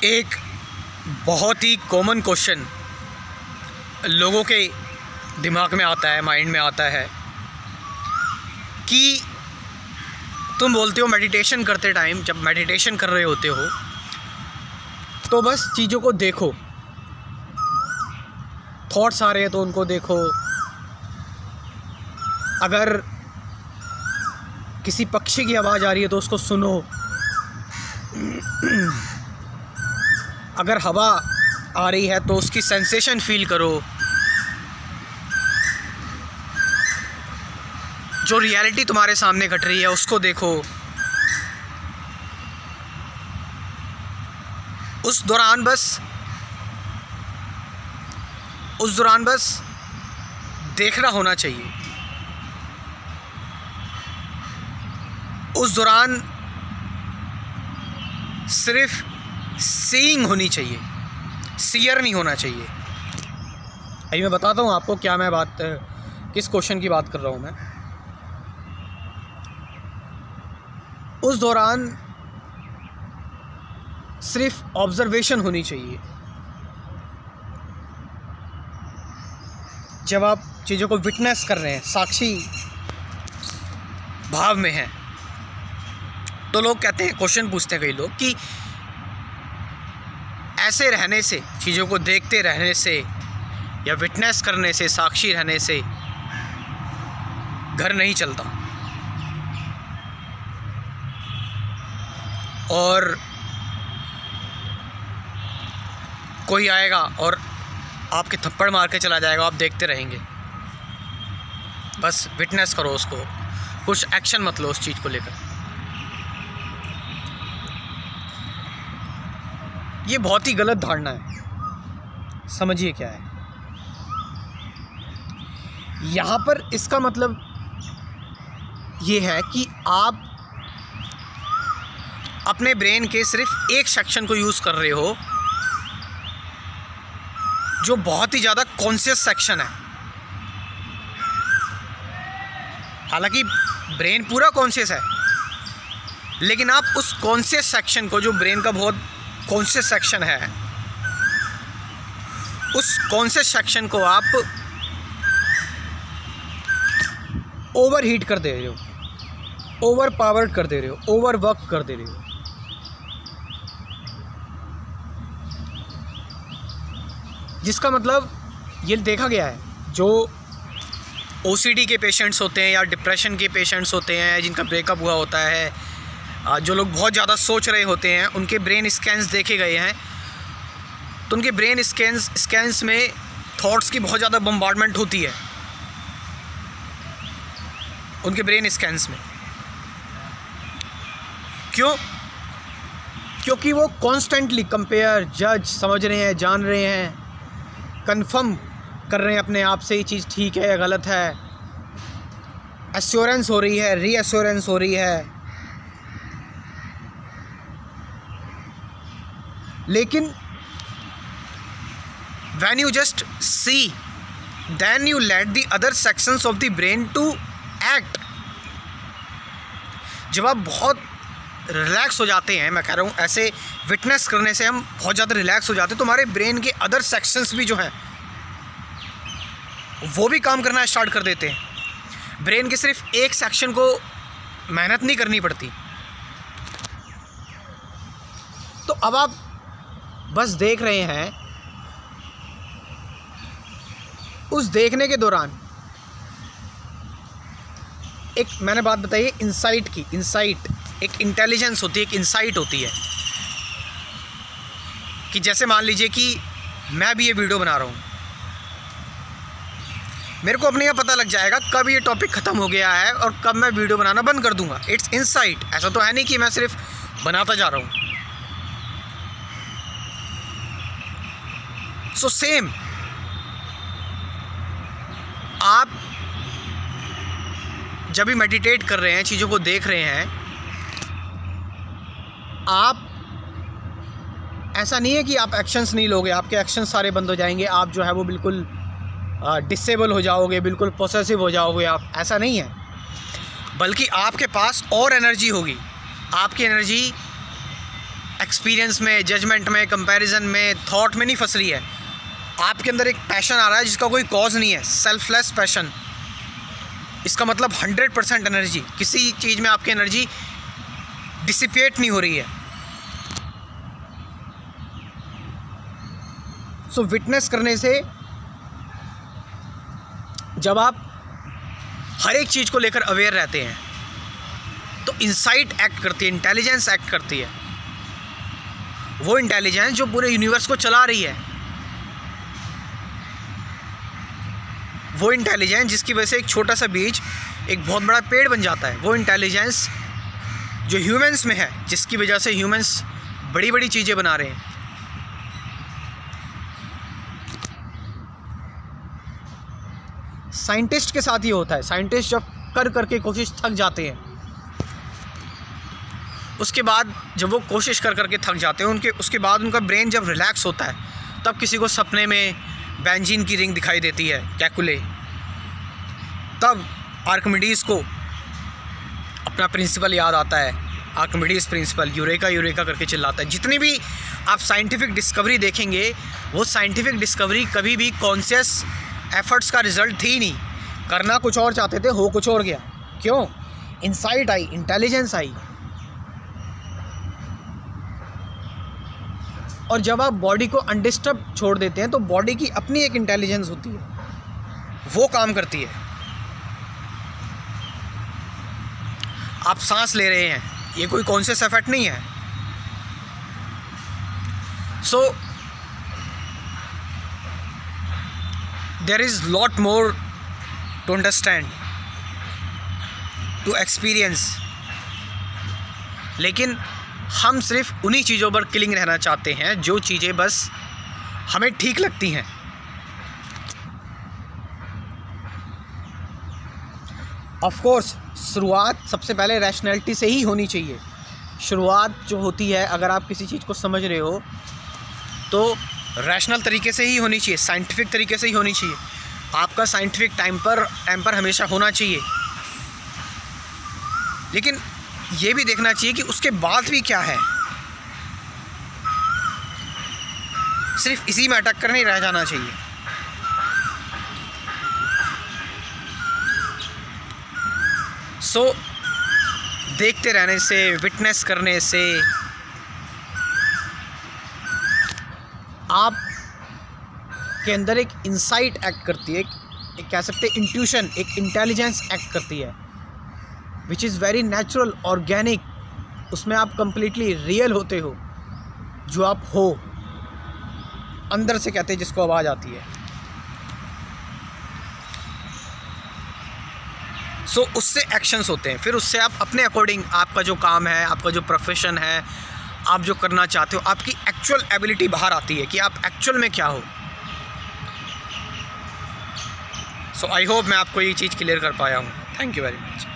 एक बहुत ही common question लोगों के दिमाग में आता है, माइंड में आता है कि तुम बोलते हो मेडिटेशन करते टाइम, जब मेडिटेशन कर रहे होते हो तो बस चीज़ों को देखो, थॉट्स आ रहे हैं तो उनको देखो, अगर किसी पक्षी की आवाज़ आ रही है तो उसको सुनो, अगर हवा आ रही है तो उसकी सेंसेशन फील करो, जो रियलिटी तुम्हारे सामने घट रही है उसको देखो। उस दौरान बस देखना होना चाहिए। उस दौरान सिर्फ सीइंग होनी चाहिए, सीयर नहीं होना चाहिए। अभी मैं बताता हूँ आपको क्या मैं किस क्वेश्चन की बात कर रहा हूँ मैं। उस दौरान सिर्फ ऑब्जर्वेशन होनी चाहिए। जब आप चीज़ों को विटनेस कर रहे हैं, साक्षी भाव में हैं, तो लोग कहते हैं, क्वेश्चन पूछते हैं कई लोग कि ऐसे रहने से, चीज़ों को देखते रहने से या विटनेस करने से, साक्षी रहने से घर नहीं चलता और कोई आएगा और आपके थप्पड़ मार के चला जाएगा, आप देखते रहेंगे। बस विटनेस करो उसको, कुछ एक्शन मत लो उस चीज़ को लेकर। ये बहुत ही गलत धारणा है। समझिए क्या है यहाँ पर। इसका मतलब ये है कि आप अपने ब्रेन के सिर्फ एक सेक्शन को यूज़ कर रहे हो जो बहुत ही ज़्यादा कॉन्शियस सेक्शन है। हालांकि ब्रेन पूरा कॉन्शियस है, लेकिन आप उस कॉन्शियस सेक्शन को, जो ब्रेन का बहुत कॉन्शियस सेक्शन है, उस कॉन्शियस सेक्शन को आप ओवर हीट कर दे रहे हो, ओवर पावर्ड कर दे रहे हो, ओवर वर्क कर दे रहे हो। जिसका मतलब ये देखा गया है, जो ओसीडी के पेशेंट्स होते हैं या डिप्रेशन के पेशेंट्स होते हैं, जिनका ब्रेकअप हुआ होता है, जो लोग बहुत ज़्यादा सोच रहे होते हैं, उनके ब्रेन स्कैन्स देखे गए हैं, तो उनके ब्रेन स्कैन्स में थॉट्स की बहुत ज़्यादा बम्बार्डमेंट होती है उनके ब्रेन स्कैन्स में। क्यों? क्योंकि वो कॉन्स्टेंटली कंपेयर, जज, समझ रहे हैं, जान रहे हैं, कंफर्म कर रहे हैं अपने आप से ये चीज़ ठीक है या गलत है, एश्योरेंस हो रही है, रीएश्योरेंस हो रही है। लेकिन when you just see, then you let the other sections of the brain to act। जब आप बहुत रिलैक्स हो जाते हैं, मैं कह रहा हूँ ऐसे विटनेस करने से हम बहुत ज़्यादा रिलैक्स हो जाते हैं, तो हमारे ब्रेन के अदर सेक्शंस भी जो हैं वो भी काम करना स्टार्ट कर देते हैं। ब्रेन के सिर्फ एक सेक्शन को मेहनत नहीं करनी पड़ती। तो अब आप बस देख रहे हैं, उस देखने के दौरान एक मैंने बात बताई है इंसाइट की। इंसाइट एक इंटेलिजेंस होती है, एक इंसाइट होती है कि जैसे मान लीजिए कि मैं भी ये वीडियो बना रहा हूँ, मेरे को अपने यहाँ पता लग जाएगा कब ये टॉपिक ख़त्म हो गया है और कब मैं वीडियो बनाना बंद कर दूंगा। It's insight. ऐसा तो है नहीं कि मैं सिर्फ बनाता जा रहा हूँ। सो सेम, आप जब भी मेडिटेट कर रहे हैं, चीज़ों को देख रहे हैं, आप ऐसा नहीं है कि आप एक्शंस नहीं लोगे, आपके एक्शंस सारे बंद हो जाएंगे, आप जो है वो बिल्कुल डिसेबल हो जाओगे, बिल्कुल पोसेसिव हो जाओगे आप। ऐसा नहीं है, बल्कि आपके पास और एनर्जी होगी। आपकी एनर्जी एक्सपीरियंस में, जजमेंट में, कंपैरिजन में, थॉट में नहीं फंस रही है। आपके अंदर एक पैशन आ रहा है जिसका कोई कॉज नहीं है, सेल्फलेस पैशन। इसका मतलब 100% एनर्जी, किसी चीज़ में आपकी एनर्जी डिसिपेट नहीं हो रही है। सो विटनेस करने से जब आप हर एक चीज़ को लेकर अवेयर रहते हैं तो इंसाइट एक्ट करती है, इंटेलिजेंस एक्ट करती है। वो इंटेलिजेंस जो पूरे यूनिवर्स को चला रही है, वो इंटेलिजेंस जिसकी वजह से एक छोटा सा बीज एक बहुत बड़ा पेड़ बन जाता है। वो इंटेलिजेंस जो ह्यूमंस में है, जिसकी वजह से ह्यूमंस बड़ी बड़ी चीज़ें बना रहे हैं। साइंटिस्ट के साथ ये होता है। साइंटिस्ट जब कर करके कोशिश थक जाते हैं, उसके बाद जब वो कोशिश कर करके थक जाते हैं, उसके बाद उनका ब्रेन जब रिलैक्स होता है, तब किसी को सपने में बेंजीन की रिंग दिखाई देती है, कैकुले। तब आर्किमिडीज़ को अपना प्रिंसिपल याद आता है, आर्किमिडीज़ प्रिंसिपल, यूरेका यूरेका करके चिल्लाता है। जितनी भी आप साइंटिफिक डिस्कवरी देखेंगे, वो साइंटिफिक डिस्कवरी कभी भी कॉन्शियस एफर्ट्स का रिज़ल्ट थी नहीं। करना कुछ और चाहते थे, हो कुछ और गया। क्यों? इंसाइट आई, इंटेलिजेंस आई। और जब आप बॉडी को अनडिस्टर्ब छोड़ देते हैं तो बॉडी की अपनी एक इंटेलिजेंस होती है, वो काम करती है। आप सांस ले रहे हैं, ये कोई कॉन्शियस एफर्ट नहीं है। So there is lot more to understand, to experience. लेकिन हम सिर्फ उन्हीं चीज़ों पर क्लिंग रहना चाहते हैं जो चीज़ें बस हमें ठीक लगती हैं। ऑफ कोर्स शुरुआत सबसे पहले रैशनैलिटी से ही होनी चाहिए। शुरुआत जो होती है, अगर आप किसी चीज़ को समझ रहे हो तो रैशनल तरीके से ही होनी चाहिए, साइंटिफिक तरीके से ही होनी चाहिए। आपका साइंटिफिक टेम्पर हमेशा होना चाहिए। लेकिन ये भी देखना चाहिए कि उसके बाद भी क्या है। सिर्फ इसी में अटक कर नहीं रह जाना चाहिए। सो देखते रहने से, विटनेस करने से आप के अंदर एक इंसाइट एक्ट करती है, एक कह सकते हैं इंट्यूशन, एक इंटेलिजेंस एक्ट करती है, which is very natural, organic. उसमें आप कंप्लीटली रियल होते हो, जो आप हो, अंदर से कहते हैं जिसको आवाज़ आती है। सो उससे एक्शंस होते हैं, फिर उससे आप अपने अकॉर्डिंग आपका जो काम है, आपका जो प्रोफेशन है, आप जो करना चाहते हो, आपकी एक्चुअल एबिलिटी बाहर आती है कि आप एक्चुअल में क्या हो। सो आई होप मैं आपको ये चीज़ क्लियर कर पाया हूँ। Thank you very much.